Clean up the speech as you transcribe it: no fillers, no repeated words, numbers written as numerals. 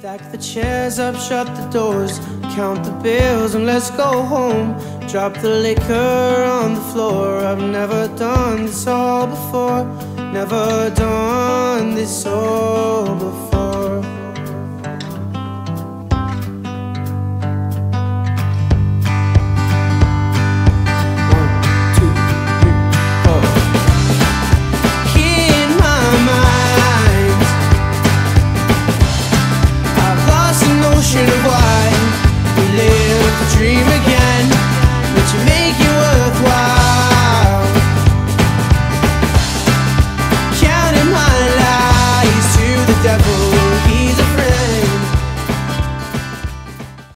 Stack the chairs up, shut the doors, count the bills and let's go home. Drop the liquor on the floor. I've never done this all before. Never done this all before.